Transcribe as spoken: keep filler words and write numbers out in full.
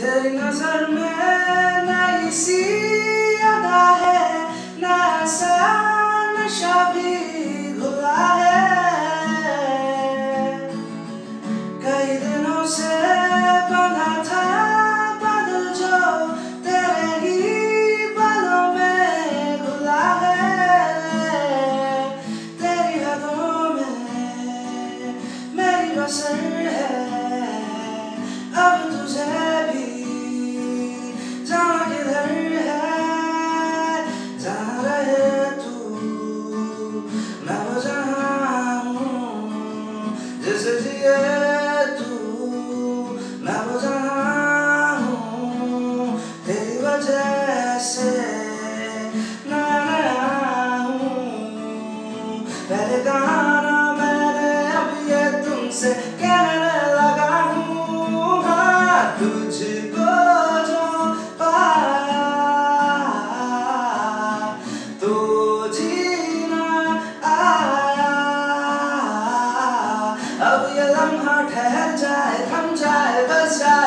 तेरी नजर में नई सी अदा है, नशा नशा भी घुला है। कई दिनों से बंधा था बादल जो तेरे ही बालों में घुला है। तेरी हदों में मेरी बसर है, अब तुझे भी जाना किधर है। जहाँ रहे तू मैं वो जहाँ हूँ, जैसे जिए तू मैं वो जहाँ हूँ। तेरी वजह से नया नया हूँ। पहले कहा ना मैंने, अब ये तुमसे कहने लगा हूँ। हाँ, तुझको जो पाया तो जीना आया। अब ये लम्हा ठहर जाए, थम जाए, बस जाए।